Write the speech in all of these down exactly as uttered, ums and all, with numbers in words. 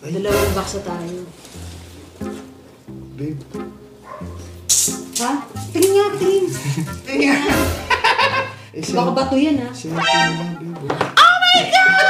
Dalawang box na tayo. Babe. Ha? Tingin nga, tingin. Tingin nga. Eh, Baka bato yan, ha? Siyempre naman, babe. Oh my God!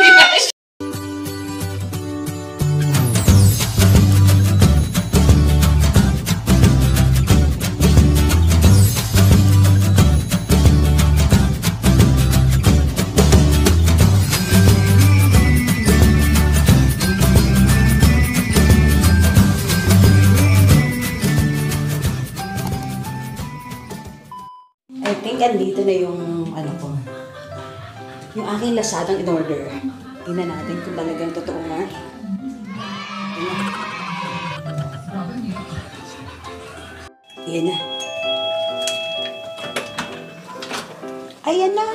I think andito na yung ano ko. Yung aking Lazadang in-order. Tingnan natin kung talagang totoo nga. Tingnan. Ayan na. Ayan na!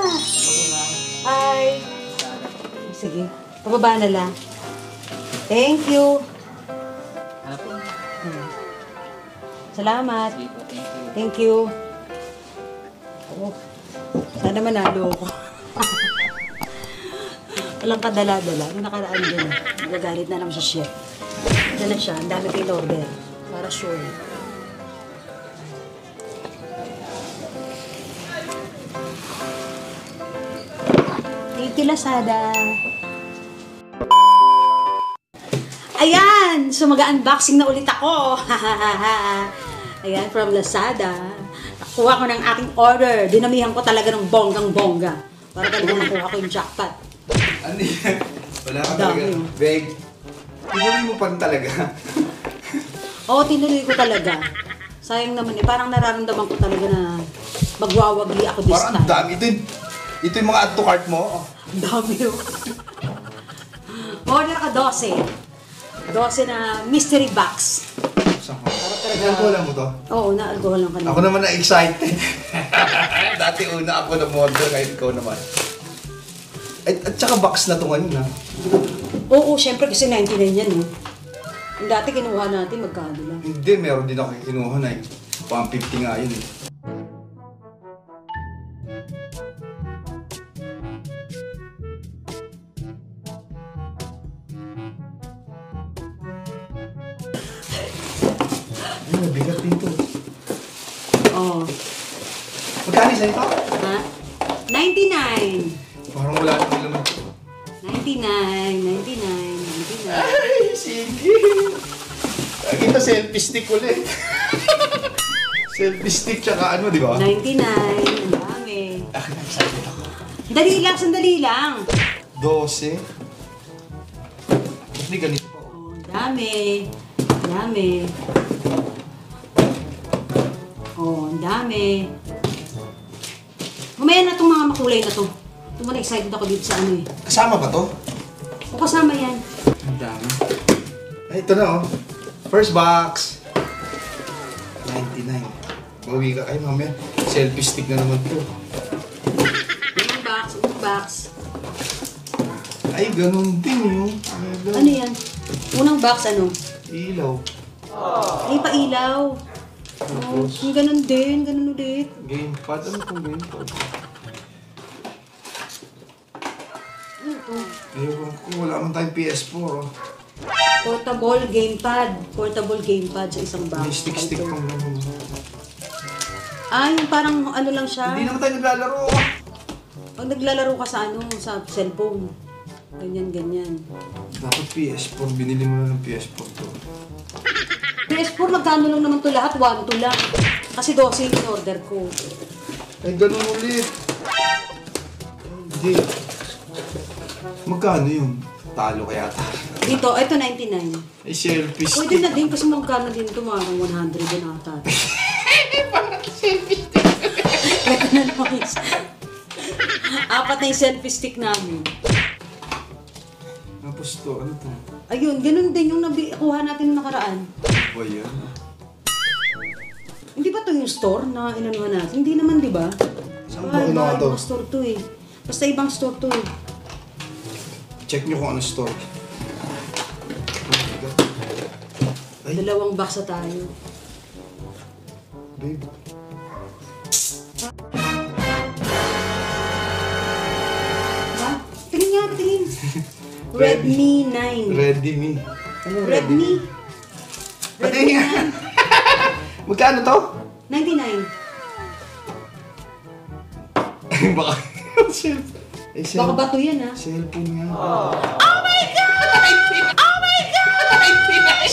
Hi! Sige. Pababa na lang. Thank you! Hmm. Salamat! Thank you! Oh, sana manalo ako. Walang kadala-dala. Yung nakaraan din. Nagagalit na lang sa chef. Ito na siya. Ang dami kayo order. Para sure. Thank you, Lazada. Ayan! So, mag-unboxing na ulit ako. Ayan, from Lazada. Nakuha ko ng aking order. Dinamihan ko talaga ng bonggang-bongga. Para talaga nakuha ko yung jackpot. Ano yan? Wala ka Dami. talaga. Babe, tinuloy mo pa rin talaga. Oo, tinuloy ko talaga. Sayang naman eh. Parang nararamdaman ko talaga na magwawagli ako this Parang time. ang dami. Ito, yung- ito yung mga add to cart mo. Ang dami yun. Order ka twelve. twelve na mystery box. Saan ko? Para talaga... Alcohol mo to? Oo, na-alcohol lang kanina. Ako naman na-excited. Dati una ako na-model, kahit ikaw naman. At, at saka box na to ngayon, ha? Oo, syempre kasi ninety-nine yan eh. Yung dati kinuha natin, magkano lang. Hindi, meron din ako kinuha na eh. one fifty nga yun eh. Ay, mabigat dito. Oo. Magkano isa ito? Ha? ninety-nine. Parang wala nang laman ito. ninety-nine, ninety-nine, ninety-nine. Ay, sige. Ito selfie stick ulit. Selfie stick tsaka ano, di ba? ninety-nine, ang dami. Akin ang excited ako. Dali lang, sandali lang. Dose. Hindi ganito pa. Oh, ang dami. Ang dami. Oh, ang dami. Mamaya na itong mga makulay na to. Ito mo na-excited ako dito sa ano eh. Kasama ba to? O kasama yan. Ang dami. Ay, ito na oh. First box. ninety-nine. Bawi ka. Ay, mamaya. Selfie stick na naman to. Unang box, unang box. Ay, ganun din yung. Ano yan? Unang box ano? Ilaw. Ay, pailaw. Oh, Tapos, yung ganun din, ganun ulit. gamepad. Ano itong gamepad? Ano to? Ayun ko, wala man tayong P S four oh. Portable gamepad. Portable gamepad sa isang box. May stick-stick Ito. pang ganun. Ah, yung parang ano lang siya. Hindi naman tayo naglalaro ah. Pag naglalaro ka sa ano, sa cellphone. Ganyan, ganyan. Dapat P S four. Binili mo na ng P S four to. P S four, magkano lang naman to lahat? one two lang. Kasi twelve yung order ko. Ay, ganun ulit. Hindi. Magkano yun? Talo kaya tayo. Dito, ito ninety-nine. Ay, selfie Pwede stick. na din kasi magkano din ito, mga one hundred din ata. Parang selfie stick. Ito na naman isa. Apat na yung selfie stick namin. Tapos to, ano to? Ayun, ganun din yung nakuha natin nung nakaraan. Ba yan? Hindi ba to yung store na inanuhan natin? Hindi naman, di ba? Saan Wala, ba kinuha iba, to? ibang store to eh. Basta ibang store to eh. Check nyo kung ano store. Ay, Dalawang box na tayo. babe. Ha? Tingin nga, tingin. Redmi nine. Redmi. Ano Redmi. Pati Redmi nga. nine. Magkano to? ninety-nine. Baka. Cellphone. Eh, Baka cell- bato yan ha. Cellphone nga. Oh my God! Oh my God!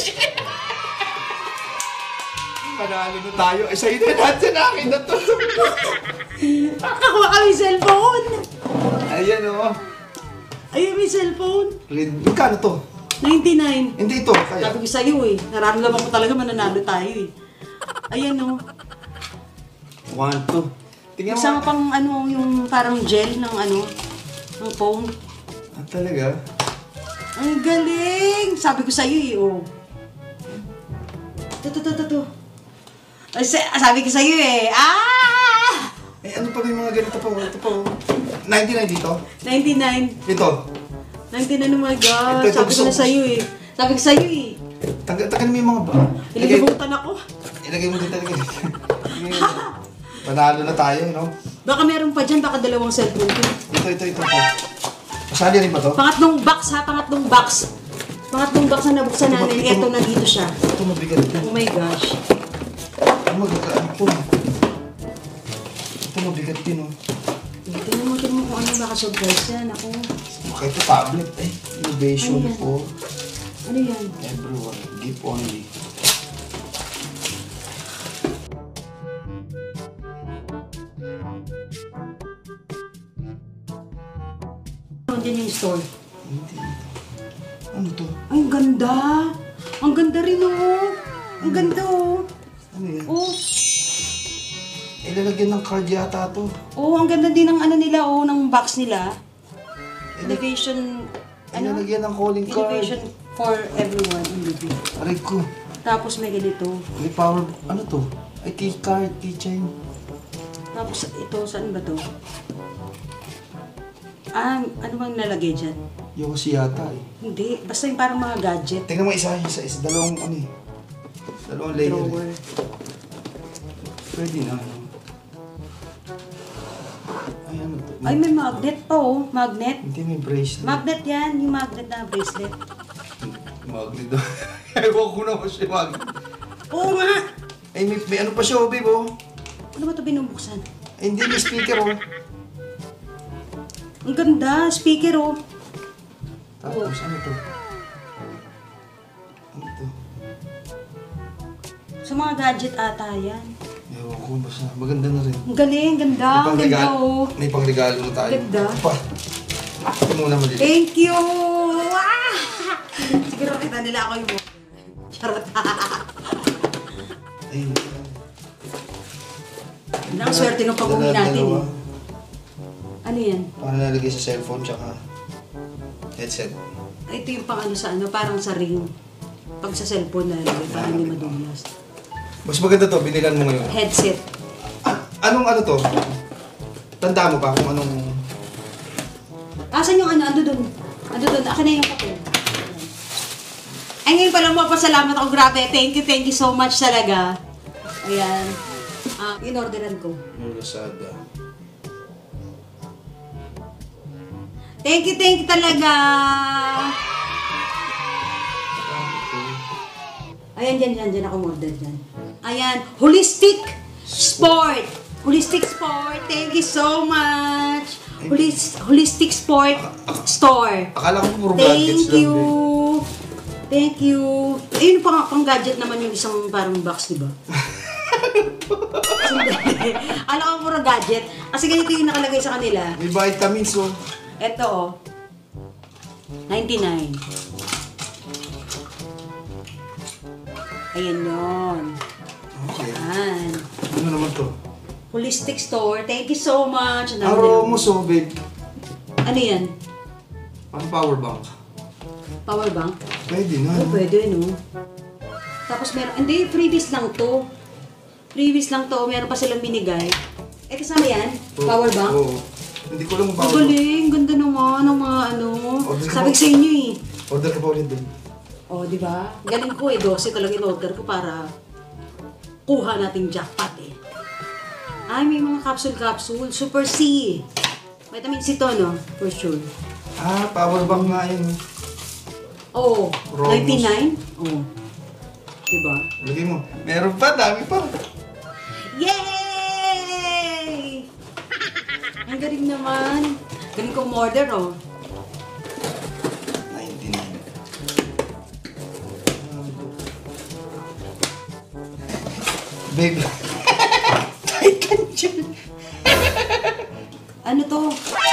Panalo na tayo. Eh, sa'yo na natin akin na to. Nakakuha kami cellphone. Ayan o. Ayun may cellphone. Red. Magkano to? ninety-nine. Hindi ito. Kaya. Sabi ko sa'yo eh. Nararamdaman ko talaga mananalo tayo eh. Ayan o. One, two. Tingnan mo. Isang pang ano, yung parang gel ng ano, ng foam. Ah, talaga? Ang galing! Sabi ko sa'yo eh, oh. Ito, ito, ito, ito. Ay, sa- Sabi ko sa'yo eh, ah! Eh, ano pa may mga ganito pa? Ito pa. ninety-nine dito? ninety-nine. Ito. ninety-nine, oh my God. Ito, ito, Sabi ko gusto na ko. sa'yo eh. Sabi ko sa'yo eh. Tagal, tagal mo yung mga ba? Ilagay, Ililimutan ako. ilagay mo dito. Ilagay dito. Ilagay mo. Panalo na tayo, no? Baka meron pa dyan, baka dalawang cellphone ko. Ito, ito, ito. ito. Masali rin ba to? Pangatlong box ha, pangatlong box. Pangatlong box na nabuksan namin. Ito, ito. Eto, nandito siya. Ito mabigat ito. Oh my gosh. Ito mabigat ito. Ito mabigat din, oh. Tingnan mo, tingnan mo kung ano baka surprise yan. Ako. Okay, ito tablet, eh. Innovation Ano yan? for Ano yan? everyone. Gift only. Nandiyan yung store. Hindi. Ano to? Ay, ang ganda. Ang ganda rin oh. Ang ganda oh. Ano yan? Oh, Ilalagyan ng card yata to. oh, ang ganda din ng ano nila oh, ng box nila. Innovation, ano? Ilalagyan ng calling card. Innovation for everyone in Libby. Aray ko. Tapos may ganito. May power, ano to? Ay, key card, keychain. Tapos ito, saan ba to? Ah, ano bang nalagay dyan? Yung kasi yata eh. Hindi, basta yung parang mga gadget. Tingnan mo isa, isa, isa. Dalawang ano eh. Dalawang layer Drawer. eh. Pwede na ano. Ay, ano to? Ay, may magnet pa oh. Magnet. Hindi, may bracelet. Magnet yan, yung magnet na bracelet. Magnet daw. Ewan ko na ba siya magnet. Oo nga! Ay, may, may ano pa siya, oh, babe, oh. Ano ba ito binubuksan? Ay, hindi, may speaker, oh. Ang ganda, speaker oh. Tapos, ano to? Ano to? Sa mga gadget ata yan. Ewan ko, basta maganda na rin. Ang galing, ganda, ang ganda oh. May pangregalo na tayo. Ganda. Pa. Ito muna mali. Thank you! Ah! Siguro kita nila ako yung charot. Ay, Ang swerte ng pag-uwi dala- natin dalawa. eh. Ano yan? Para nalagay sa cellphone tsaka headset. Ito yung pang ano sa ano, parang sa ring. Pag sa cellphone na lagay, parang hindi madulas. Mas maganda to, binilan mo ngayon. Headset. A- anong ano to? Tanda mo pa kung anong... Asan yung ano? Ando dun. Ando dun. Akin na yung papel. Ay, ngayon pala mo, pasalamat ako. Grabe. Thank you, thank you so much talaga. Ayan. Ah, in-orderan ko. Yung Lazada. Thank you, thank you talaga. Ayan, dyan, dyan, dyan ako order dyan. Ayan, Holistic Sport. Holistic Sport, thank you so much. Holis Holistic Sport Store. Akala ko puro gadgets Thank lang. you. Thank you. Ayun, pang, pang gadget naman yung isang parang box, di ba? Hindi. Alam ko puro gadget. Kasi ganito yung nakalagay sa kanila. May vitamins, oh. Ito oh. ninety-nine. Ayan yun. Okay. Ayan. Ano naman to? Holistic Store. Thank you so much. Ano, Aromos, oh, babe. ano yan? Pang power bank. Power bank? Pwede na. Oh, no? pwede, no? Tapos meron, hindi, freebies lang to. Freebies lang to. Meron pa silang binigay. Eh, kasama yan? Oo, Power bank? Oo. Hindi ko lang Ang power bank. galing. Ganda naman ng mga ano. Order ka Sabi ba? ko sa inyo eh. Order ka pa ulit dun. Oh, di ba? Galing ko eh. twelve talaga in-order ko para kuha nating jackpot eh. Ay, may mga capsule-capsule. Super C. Vitamin C to, no? For sure. Ah, power bank nga yun. Oo. Ramos. ninety-nine? Oo. Diba? Lagay mo. Meron pa, dami pa. Yay! Ang galing naman. Galing kong order, oh. ninety-nine. Babe. Ay, kanyan. Ano to?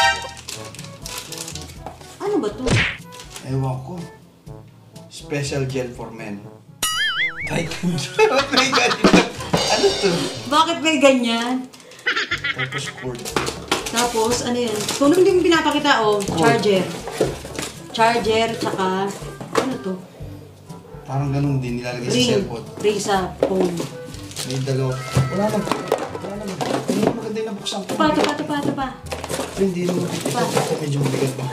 Ano ba to? Ewan ko. Special gel for men. Ay, kanyan. May ganito. Ano to? Bakit may ganyan? Tapos cord. Tapos, ano yan? Kung ano yung pinapakita, oh, charger. Charger, tsaka, ano to? Parang ganun din nilalagay sa Ring. cellphone. Ring sa phone. May dalawa. Wala naman. Wala naman. Hindi mo maganda yung nabuksan ko. Tupa, tupa, tupa, tupa. Hindi mo. Ito, ito medyo mabigat pa.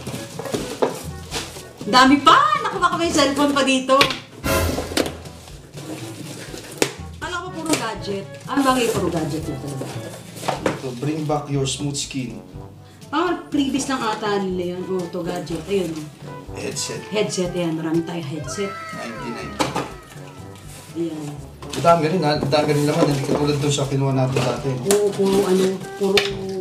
Dami pa! Naku, baka may cellphone pa dito. Kala ko puro gadget. Ano ba kayo puro gadget na talaga? Ito, bring back your smooth skin. Parang previous lang ata nila yun. Oh, to gadget. Ayun. Headset. Headset, yan. Marami tayong headset. ninety-nine. Ayan. Ang dami rin ha. Ang dami rin naman. Hindi katulad doon sa kinuha natin dati. Oo, puro ano, puro...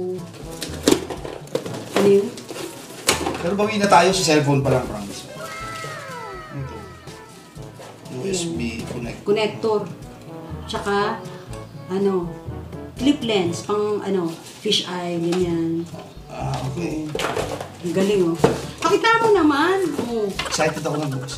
Ano yun? Pero bawi na tayo sa cellphone pa lang, promise. Ito. U S B connect. Connector. Tsaka, ano, clip lens, pang ano, fish eye, ganyan. Ah, okay. Ang galing, oh. Pakita mo naman. Oh. Excited ako ng bukas.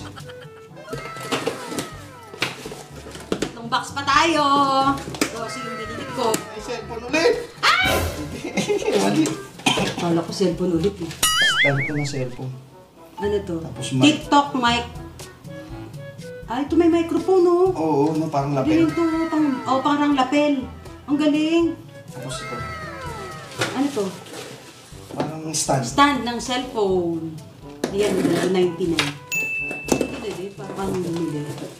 Itong box pa tayo. Ito kasi yung binili ko. May cellphone ulit! Ay! Mali. Kala ko cellphone ulit, eh. Stand ko ng cellphone. Ano to? Tapos mic. TikTok mic. Ah, ito may microphone, oh. Oo, no, parang Galing lapel. to. Pang, oh, parang lapel. Ang galing. Tapos ito. Ano to? Parang stand. Stand ng cellphone. Ayan, ninety-nine. Ito din, parang bumili.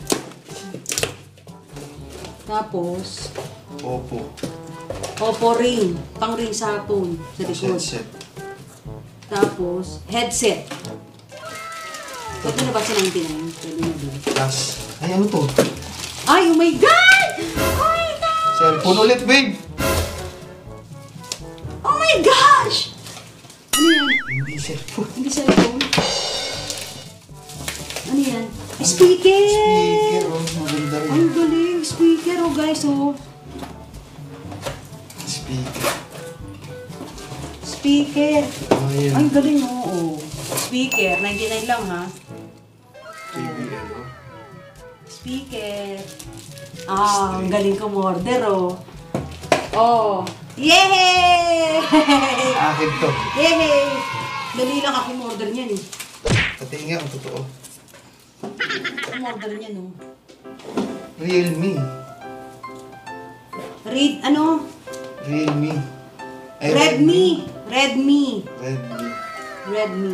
Tapos, Oppo. Oppo ring. Pang ring sa phone. Sa Tapos likod. headset. Tapos, headset. Ito na ba sa ninety-nine? Pwede na din. Tapos, ay ano to? Ay, oh my God! Oh my God! Cellphone ulit, babe! Oh my gosh! Ano yan? Hindi cellphone. Hindi cellphone. Ano yan? Speaker! Speaker, oh, maganda rin. Ang galing. Speaker, oh guys, oh. Speaker. Speaker. Oh, yan. Ang galing, oh. oh. Speaker. ninety-nine lang, ha? J B L, oh. Speaker. Ah, ang galing ko order, oh. Oh. Yay! Akin to. Yay! Dali lang ako order niyan, eh. Pati nga, ang totoo. Ako order niyan, oh. Realme. Read, ano? Realme. Ay, Redmi. Redmi. Redmi. Redmi.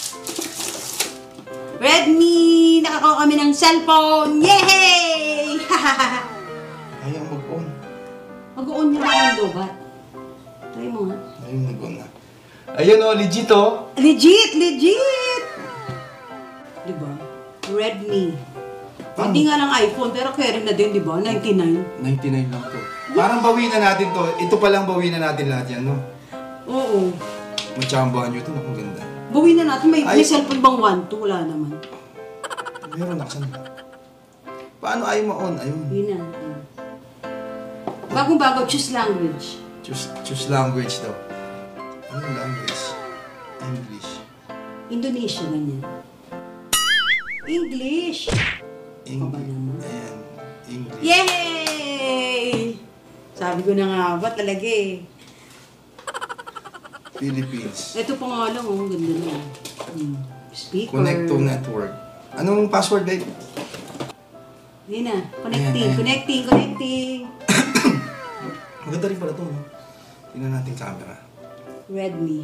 Redmi! Nakakuha kami ng cellphone! Yay! Ayaw mag-on. Mag-on niya lang ang lobat. Try mo nga. Ayaw mag-on na. Ayun oh, legit oh. Legit! Legit! Diba? Redmi. Paano? Hindi nga lang iPhone, pero carry na din, diba? ninety-nine. ninety-nine lang to. Parang bawi na natin to. Ito palang bawi na natin lahat yan, no? Oo. Matsambahan nyo ito, naku ganda. Bawi na natin. May, may Ay. cellphone bang one two? Wala naman. Meron naksan. Paano ayaw ma-on? Ayun. Yun na. Ayun. Bagong-bago, choose language. Choose, choose language daw. Anong language? English. Indonesia, ganyan. English! English. Baba naman. Ayan. English. Yay! Sabi ko na nga ba talaga eh. Philippines. Ito pa nga lang, oh. Ganda na. Hmm. Speaker. Connect to network. Anong password, babe? Yun na. Connecting, Ayan, ayan. connecting, connecting. Maganda rin pala ito, no? Tingnan natin camera. Redmi.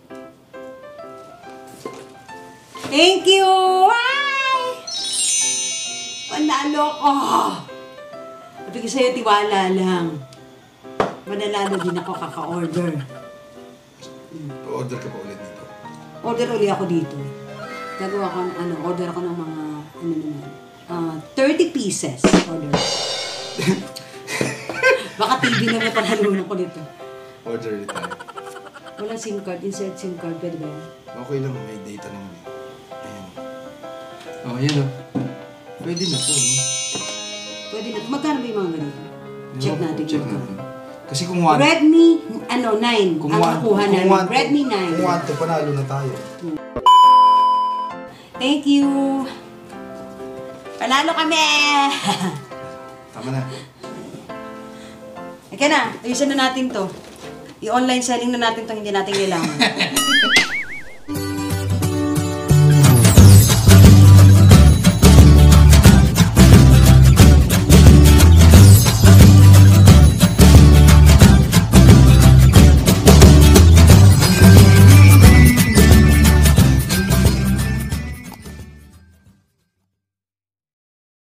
Thank you! Ay! Panalo ko! Sabi ko sa'yo, tiwala lang. Mananalo din ako kaka-order. Order ka pa ulit dito. order uli ako dito. Gagawa ko, ano, order ako ng mga, ano naman, uh, thirty pieces order. Baka T V na may panhalunan ko dito. Order ulit tayo. Walang SIM card, insert SIM card, pwede ba yun? Okay lang, may data naman eh. Ayan. Oh, ayan oh. Pwede na to, no? Pwede na. Magkano ba yung mga ganito? Check natin. Check magkano. natin. Kasi kung one... Redmi, ano, nine. Kung ang one, nakuha kung namin. one, Redmi nine. Kung one to, panalo na tayo. Thank you. Panalo kami! Tama na. Ika na, ayusin na natin to. I-online selling na natin to, hindi natin kailangan.